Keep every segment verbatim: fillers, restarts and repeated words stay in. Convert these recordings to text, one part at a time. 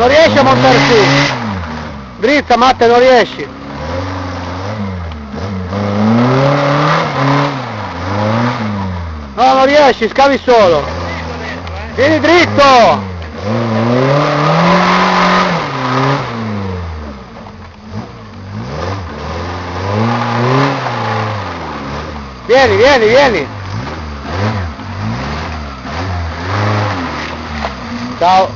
Non riesci a montare su. Dritta, Matte, non riesci. No, non riesci, scavi solo. Vieni dritto. Vieni, vieni, vieni. Ciao.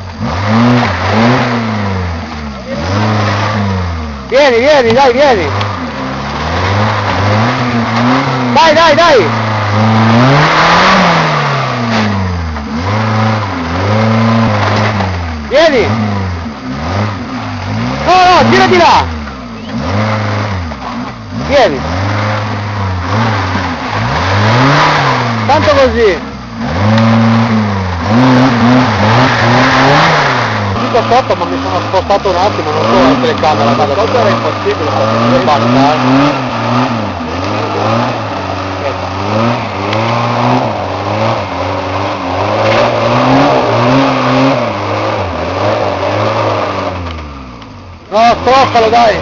Vieni, vieni, dai, vieni. Dai, dai, dai. Vieni. No, no, tirati là. Vieni. Tanto così. Tutto sotto, ma mi sono spostato un attimo, non so la telecamera. Ma sotto era impossibile, non basta. No, stroccalo, dai.